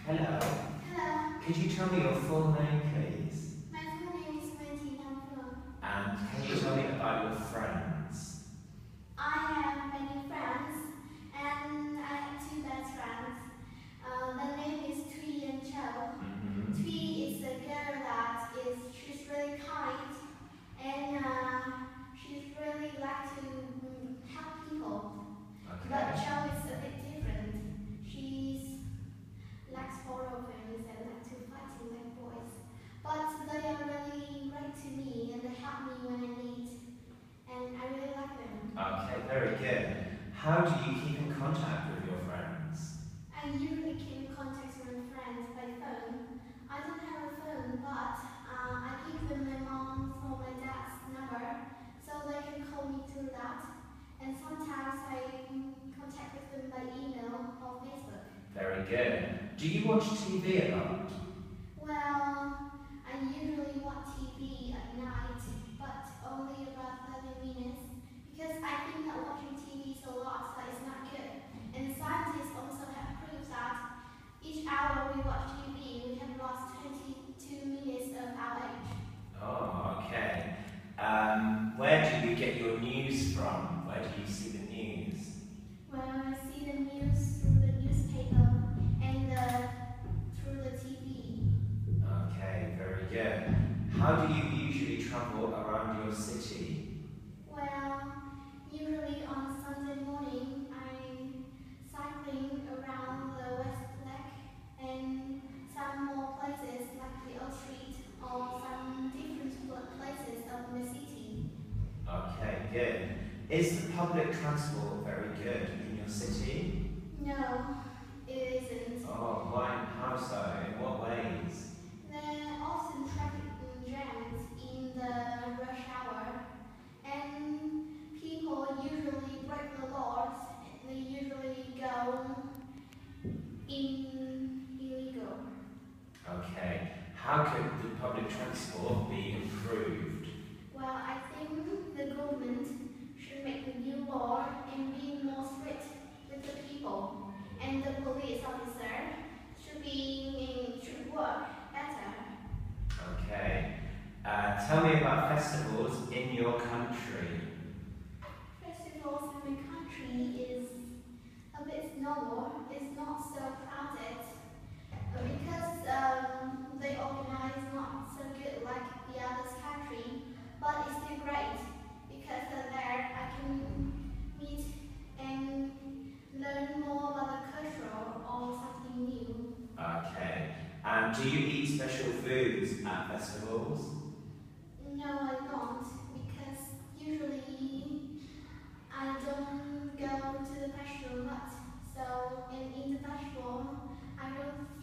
Hello. Hello. Could you tell me your full name, please? My full name is Wendy Namfung. And can you tell me about your friends? I have many friends, and I have two best friends. Their name is Tui and Cho. Tui is a girl she's really kind, and she's really like to help people. Okay. But Cho is a bit different. She's likes horror films and like to fighting like boys. But they are really great to me, and they help me when I need, and I really like them. Okay, very good. How do you keep in contact with your friends? I usually keep in contact with my friends by phone. I don't have a phone, but I give them my mom's or my dad's number, so they can call me through that. And sometimes I contact with them by email or Facebook. Very good. Do you watch TV a lot? Well, I usually watch TV at night, but only about 30 minutes, because I think that watching TV is a lot that is not good. And scientists also have proved that each hour we watch TV, we have lost 22 minutes of our age. Oh, okay. Where do you get your news from? Where do you see the news? Well, I see the news through the newspaper and through the TV. Okay, very good. How do you usually travel around your city? Well, usually on Sunday morning, I'm cycling around the West Lake and some more places like the Old Street or some different places of the city. Okay, good. Is the public transport very good in your city? No, it isn't. Oh, why? How so? In what ways? There are often traffic jams in the rush hour, and people usually break the laws. They usually go illegal. Okay. How could the public transport be improved? Well, I think the government should make a new law and be more strict with the people, and the police officer should work better. Okay. Tell me about festivals in your country. Festivals in my country is a bit normal. It's not so crowded because they organize not so good like the other country, but it's still great because there I can meet and learn more about the culture or something new. Okay. And do you eat special foods at festivals? No, I don't, because usually I don't go to the festival much. So in the festival, I don't